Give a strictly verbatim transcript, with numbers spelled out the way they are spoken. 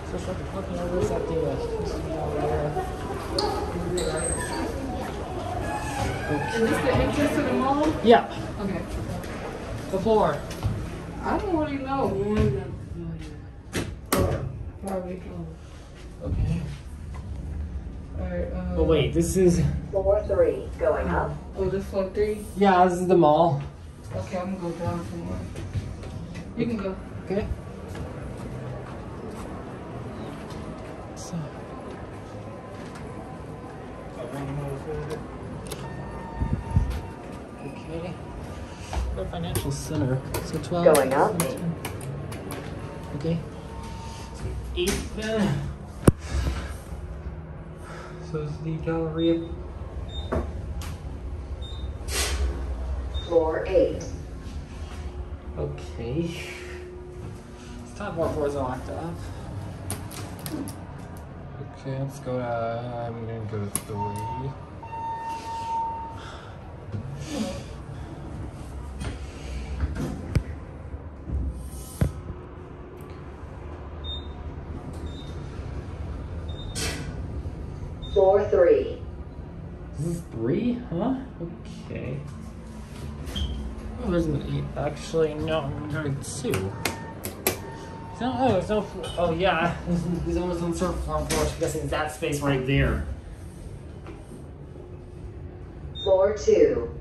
So what the fuck number is that thing? Is this the entrance to the mall? Yeah. Okay. The floor. I don't really know. Probably. Okay. Alright, uh. Oh wait, this is. Floor three, going up. Oh, this floor three? Yeah, this is the mall. Okay, I'm gonna go down some more. You can go. Okay. So. Okay. The financial center. So twelve. Going up. Okay. So eight then. So is the Galleria. Floor eight. Okay. It's time more floors are locked up. Okay, let's go to. I'm gonna go to three. Floor three. This is three, huh? Okay. Oh, there's an eight. Actually, no, I'm going to two. No, oh, there's no. Oh, yeah. There's almost on surface floor. I'm guessing that space right there. Floor two.